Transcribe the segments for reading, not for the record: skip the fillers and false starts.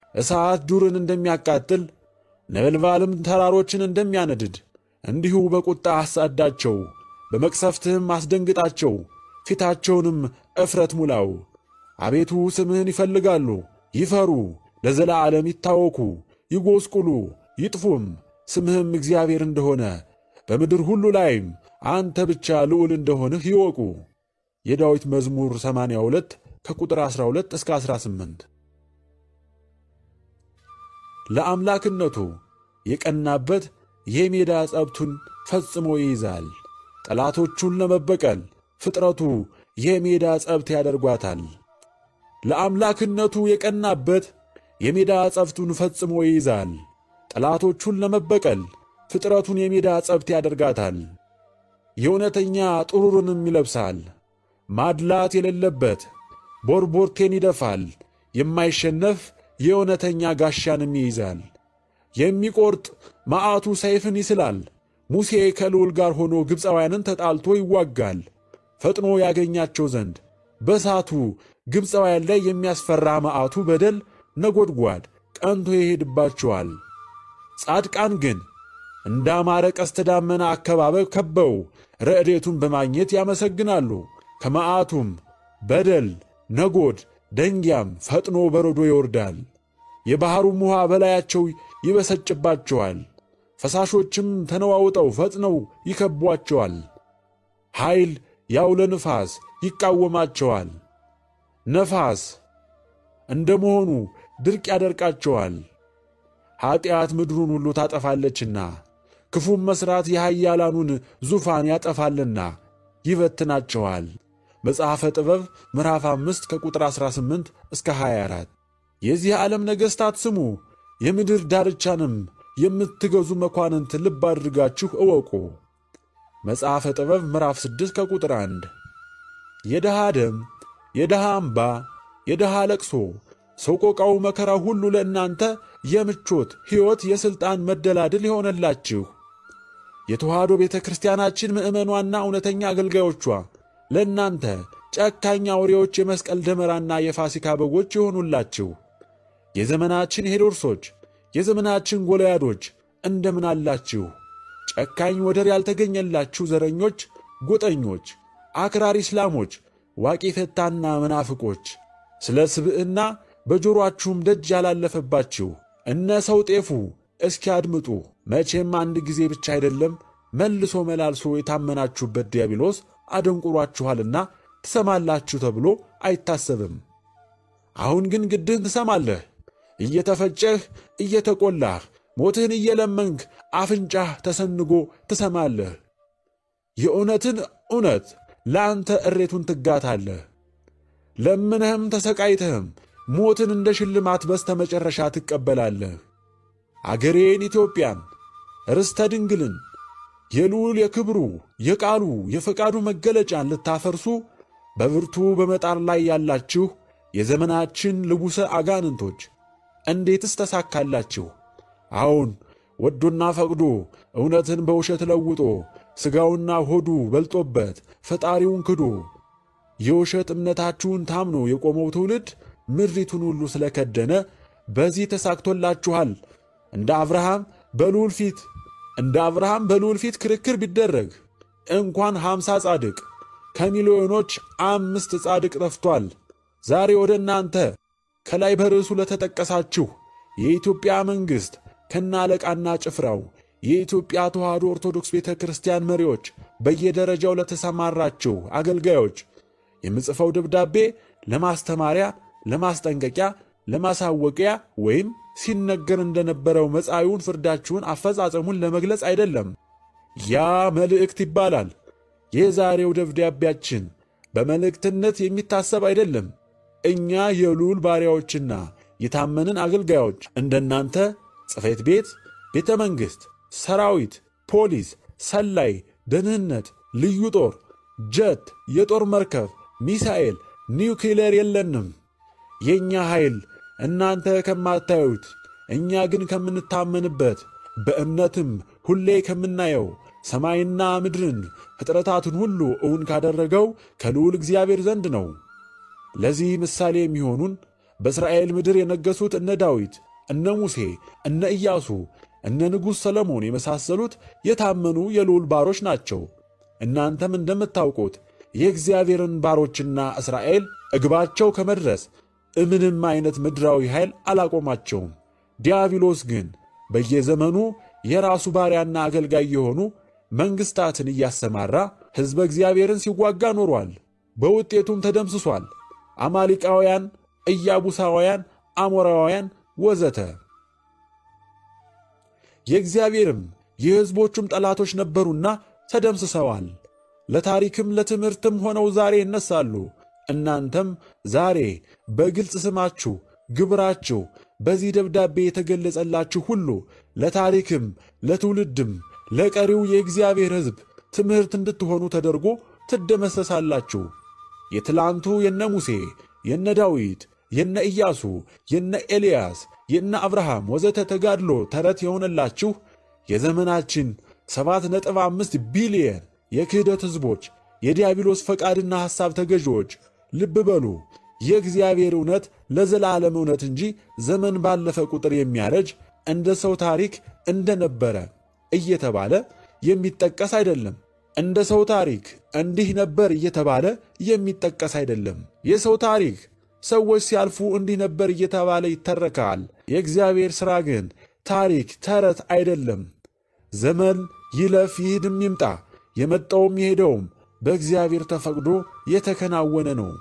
እሳት ዱርን እንደሚያቃጥል ነበልባልም ተራሮችን እንደሚያነድድ እንዲሁ በቁጣ አሳዳቸው፣ በመቅሰፍትህም አስደንግጣቸው፣ ፊታቸውንም እፍረት ሙላው። አቤቱ ስምህን ይፈልጋሉ፣ ይፈሩ፣ ለዘላለም ይታወኩ፣ ይጎስቁሉ፣ ይጥፉም። ስምህም እግዚአብሔር እንደሆነ በምድር ሁሉ ላይም አንተ ብቻ ልዑል እንደሆንህ ይወቁ። የዳዊት መዝሙር 82 ከቁጥር 12 እስከ 18። ለአምላክነቱ የቀናበት የሜዳ ጸብቱን ፈጽሞ ይይዛል። ጠላቶቹን ለመበቀል ፍጥረቱ የሜዳ ጸብት ያደርጓታል። ለአምላክነቱ የቀናበት የሜዳ ጸብቱን ፈጽሞ ይይዛል። ጠላቶቹን ለመበቀል ፍጥረቱን የሜዳ ጸብት ያደርጋታል። የእውነተኛ ጥሩርንም ይለብሳል። ማድላት የሌለበት ቦርቦርቴን ይደፋል። የማይሸነፍ የእውነተኛ ጋሻንም ይይዛል። የሚቆርጥ መዓቱ ሰይፍን ይስላል። ሙሴ ከልዑል ጋር ሆኖ ግብፃውያንን ተጣልቶ ይዋጋል። ፈጥኖ ያገኛቸው ዘንድ በሳቱ ግብፃውያን ላይ የሚያስፈራ መዓቱ በደል ነጎድጓድ ቀንቶ ይሄድባቸዋል። ጻድቃን ግን እንዳማረ ቀስተ ደመና አከባበብ ከበው ረድኤቱን በማግኘት ያመሰግናሉ። ከመዓቱም በደል ነጎድ ደንጊያም ፈጥኖ በረዶ ይወርዳል። የባሕሩም ውሃ በላያቸው ይበሰጭባቸዋል። ፈሳሾችም ተነዋውጠው ፈጥነው ይከቧቸዋል። ኃይል ያውለ ንፋስ ይቃወማቸዋል። ነፋስ እንደመሆኑ ድርቅ ያደርቃቸዋል። ኃጢአት ምድሩን ሁሉ ታጠፋለችና ክፉም መስራት የኃያላኑን ዙፋን ያጠፋልና ይበትናቸዋል። መጽሐፈ ጥበብ ምዕራፍ 5 ከቁጥር 18 እስከ 24። የዚህ ዓለም ነገሥታት ስሙ፣ የምድር ዳርቻንም የምትገዙ መኳንንት ልብ አድርጋችሁ እወቁ። መጽሐፈ ጥበብ ምዕራፍ 6 ከቁጥር 1። የድሃ ደም፣ የድሃ አምባ፣ የድሃ ለቅሶ፣ ሰቆቃው መከራ ሁሉ ለእናንተ የምቾት ሕይወት የሥልጣን መደላድል የሆነላችሁ የተዋሕዶ ቤተ ክርስቲያናችን ምእመኗና እውነተኛ አገልጋዮቿ ለእናንተ ጨካኝ አውሬዎች የመስቀል ደመራና የፋሲካ በጎች የሆኑላችሁ የዘመናችን ሄሮድሶች፣ የዘመናችን ጎልያዶች እንደምን አላችሁ? ጨካኝ ወደር ያልተገኘላችሁ ዘረኞች፣ ጎጠኞች፣ አክራሪ እስላሞች፣ ዋቂ ፈታና መናፍቆች፣ ስለ ስብዕና በጆሮአችሁም ደጅ ያላለፈባችሁ እነ ሰው ጤፉ እስኪ አድምጡ። መቼም አንድ ጊዜ ብቻ አይደለም መልሶ መላልሶ የታመናችሁበት ዲያብሎስ አደንቁሯችኋልና ትሰማላችሁ ተብሎ አይታሰብም። አሁን ግን ግድህን ትሰማለህ። እየተፈጨህ እየተቆላህ ሞትህን እየለመንክ አፍንጫህ ተሰንጎ ትሰማለህ። የእውነትን እውነት ለአንተ እሬቱን ትጋታለህ። ለምነህም ተሰቃይተህም ሞትን እንደ ሽልማት በስተ መጨረሻ ትቀበላለህ። አገሬን ኢትዮጵያን ርስተ ድንግልን የልዑል የክብሩ የቃሉ የፈቃዱ መገለጫን ልታፈርሱ በብርቱ በመጣር ላይ ያላችሁ የዘመናችን ልቡሰ አጋንንቶች እንዴትስ ተሳካላችሁ? አሁን ወዶና ፈቅዶ እውነትን በውሸት ለውጦ ሥጋውና ሆዱ በልጦበት ፈጣሪውን ክዶ የውሸት እምነታችሁን ታምኖ የቆመው ትውልድ ምድሪቱን ሁሉ ስለከደነ በዚህ ተሳክቶላችኋል። እንደ አብርሃም በልዑል ፊት ክርክር ቢደረግ እንኳን 50 ጻድቅ ከሚሊዮኖች 5 ጻድቅ ጠፍቷል። ዛሬ ወደ እናንተ ከላይ በርዕሱ ለተጠቀሳችሁ የኢትዮጵያ መንግሥት ከናለቃና ጭፍራው የኢትዮጵያ ተዋሕዶ ኦርቶዶክስ ቤተ ክርስቲያን መሪዎች በየደረጃው ለተሰማራችሁ አገልጋዮች የምጽፈው ደብዳቤ ለማስተማሪያ፣ ለማስጠንቀቂያ፣ ለማሳወቂያ ወይም ሲነገር እንደነበረው መጻኢውን ፍርዳችሁን አፈጻጸሙን ለመግለጽ አይደለም። ያ መልእክት ይባላል። የዛሬው ደብዳቤያችን በመልእክትነት የሚታሰብ አይደለም። እኛ የልዑል ባሪያዎችና የታመንን አገልጋዮች እንደናንተ ጽሕፈት ቤት፣ ቤተ መንግሥት፣ ሰራዊት፣ ፖሊስ፣ ሰላይ፣ ደህንነት፣ ልዩ ጦር፣ ጀት፣ የጦር መርከብ፣ ሚሳኤል፣ ኒውክሌር የለንም። የኛ ኃይል እናንተ ከማታዩት እኛ ግን ከምንታመንበት በእምነትም ሁሌ ከምናየው ሰማይና ምድርን ፍጥረታትን ሁሉ እውን ካደረገው ከልዑል እግዚአብሔር ዘንድ ነው። ለዚህ ምሳሌ የሚሆኑን በእስራኤል ምድር የነገሱት እነ ዳዊት፣ እነ ሙሴ፣ እነ ኢያሱ፣ እነ ንጉሥ ሰለሞን የመሳሰሉት የታመኑ የልዑል ባሮች ናቸው። እናንተም እንደምታውቁት የእግዚአብሔርን ባሮችና እስራኤል እግባቸው ከመድረስ ምንም አይነት ምድራዊ ኃይል አላቆማቸውም። ዲያብሎስ ግን በየዘመኑ የራሱ ባሪያና አገልጋይ የሆኑ መንግሥታትን እያሰማራ ሕዝበ እግዚአብሔርን ሲዋጋ ኖሯል። በውጤቱም ተደምስሷል። አማሊቃውያን፣ ኢያቡሳውያን፣ አሞራውያን ወዘተ የእግዚአብሔርም የሕዝቦቹም ጠላቶች ነበሩና ተደምስሰዋል። ለታሪክም ለትምህርትም ሆነው ዛሬ ይነሳሉ። እናንተም ዛሬ በግልጽ ስማችሁ፣ ግብራችሁ በዚህ ደብዳቤ የተገለጸላችሁ ሁሉ ለታሪክም ለትውልድም ለቀሪው የእግዚአብሔር ሕዝብ ትምህርት እንድትሆኑ ተደርጎ ትደመሰሳላችሁ። የትላንቱ የነ ሙሴ፣ የነ ዳዊት፣ የነ ኢያሱ፣ የነ ኤልያስ፣ የነ አብርሃም ወዘተ ተጋድሎ ተረት የሆነላችሁ የዘመናችን 7.5 ቢሊየን የክህደት ሕዝቦች፣ የዲያብሎስ ፈቃድና ሐሳብ ተገዢዎች ልብ በሉ። የእግዚአብሔር እውነት ለዘላለም እውነት እንጂ ዘመን ባለፈ ቁጥር የሚያረጅ እንደ ሰው ታሪክ እንደነበረ እየተባለ የሚጠቀስ አይደለም። እንደ ሰው ታሪክ እንዲህ ነበር እየተባለ የሚጠቀስ አይደለም። የሰው ታሪክ ሰዎች ሲያልፉ እንዲህ ነበር እየተባለ ይተረካል። የእግዚአብሔር ሥራ ግን ታሪክ፣ ተረት አይደለም። ዘመን ይለፍ ይሂድም ይምጣ፣ የመጣውም የሄደውም በእግዚአብሔር ተፈቅዶ የተከናወነ ነው።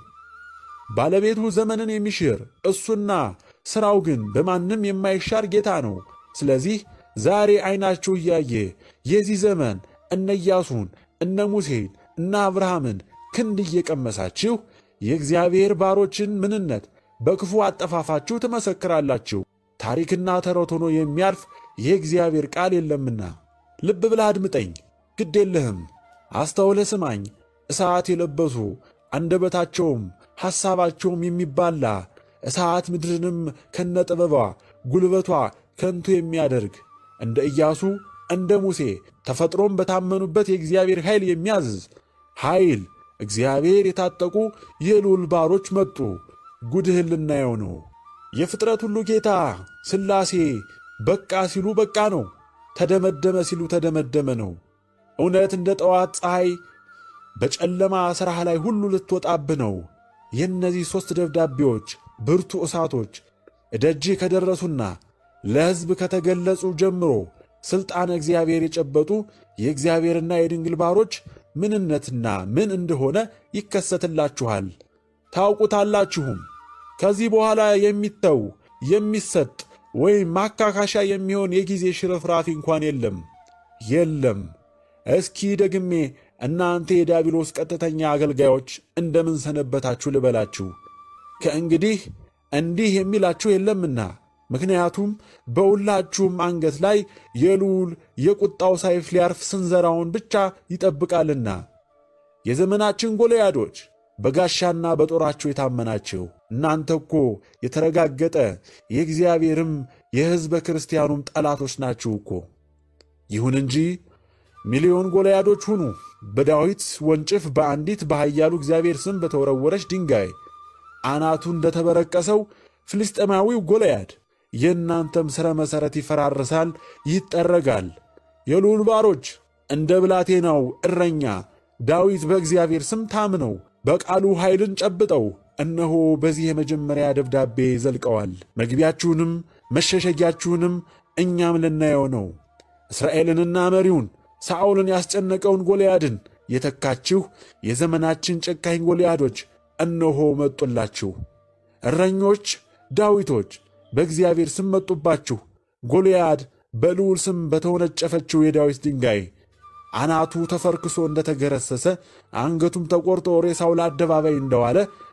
ባለቤቱ ዘመንን የሚሽር እሱና ሥራው ግን በማንም የማይሻር ጌታ ነው። ስለዚህ ዛሬ ዓይናችሁ እያየ የዚህ ዘመን እነ ኢያሱን፣ እነ ሙሴን፣ እነ አብርሃምን ክንድ እየቀመሳችሁ የእግዚአብሔር ባሮችን ምንነት በክፉ አጠፋፋችሁ ትመሰክራላችሁ። ታሪክና ተረት ሆኖ የሚያልፍ የእግዚአብሔር ቃል የለምና። ልብ ብለህ አድምጠኝ፣ ግድ የለህም፣ አስተውለህ ስማኝ። እሳት የለበሱ አንደበታቸውም ሐሳባቸውም የሚባላ እሳት ምድርንም ከነጥበቧ ጉልበቷ ከንቱ የሚያደርግ እንደ ኢያሱ እንደ ሙሴ ተፈጥሮም በታመኑበት የእግዚአብሔር ኃይል የሚያዝዝ ኃይል እግዚአብሔር የታጠቁ የልዑል ባሮች መጡ። ጉድህን ልናየው ነው። የፍጥረት ሁሉ ጌታ ሥላሴ በቃ ሲሉ በቃ ነው፣ ተደመደመ ሲሉ ተደመደመ ነው። እውነት እንደ ጠዋት ፀሐይ በጨለማ ሥራህ ላይ ሁሉ ልትወጣብህ ነው። የእነዚህ 3 ደብዳቤዎች ብርቱ እሳቶች እደጅህ ከደረሱና ለሕዝብ ከተገለጹ ጀምሮ ሥልጣነ እግዚአብሔር የጨበጡ የእግዚአብሔርና የድንግል ባሮች ምንነትና ምን እንደሆነ ይከሰትላችኋል፣ ታውቁታላችሁም። ከዚህ በኋላ የሚተው የሚሰጥ ወይም ማካካሻ የሚሆን የጊዜ ሽርፍራፊ እንኳን የለም። እስኪ ደግሜ እናንተ የዲያብሎስ ቀጥተኛ አገልጋዮች እንደምን ሰነበታችሁ ልበላችሁ። ከእንግዲህ እንዲህ የሚላችሁ የለምና፣ ምክንያቱም በሁላችሁም አንገት ላይ የልዑል የቁጣው ሰይፍ ሊያርፍ ስንዘራውን ብቻ ይጠብቃልና። የዘመናችን ጎልያዶች በጋሻና በጦራችሁ የታመናችሁ እናንተ እኮ የተረጋገጠ የእግዚአብሔርም የሕዝበ ክርስቲያኑም ጠላቶች ናችሁ እኮ። ይሁን እንጂ ሚሊዮን ጎልያዶች ሁኑ። በዳዊት ወንጭፍ በአንዲት በኃያሉ እግዚአብሔር ስም በተወረወረች ድንጋይ አናቱ እንደተበረቀሰው ፍልስጤማዊው ጎልያድ የእናንተም ሥረ መሠረት ይፈራረሳል፣ ይጠረጋል። የልዑል ባሮች እንደ ብላቴናው እረኛ ዳዊት በእግዚአብሔር ስም ታምነው በቃሉ ኃይልን ጨብጠው እነሆ በዚህ የመጀመሪያ ደብዳቤ ዘልቀዋል። መግቢያችሁንም መሸሸጊያችሁንም እኛም ልናየው ነው። እስራኤልንና መሪውን ሳኦልን ያስጨነቀውን ጎልያድን የተካችሁ የዘመናችን ጨካኝ ጎልያዶች እነሆ መጡላችሁ። እረኞች ዳዊቶች በእግዚአብሔር ስም መጡባችሁ። ጎልያድ በልዑል ስም በተወነጨፈችው የዳዊት ድንጋይ አናቱ ተፈርክሶ እንደተገረሰሰ አንገቱም ተቆርጦ ሬሳው ለአደባባይ እንደዋለ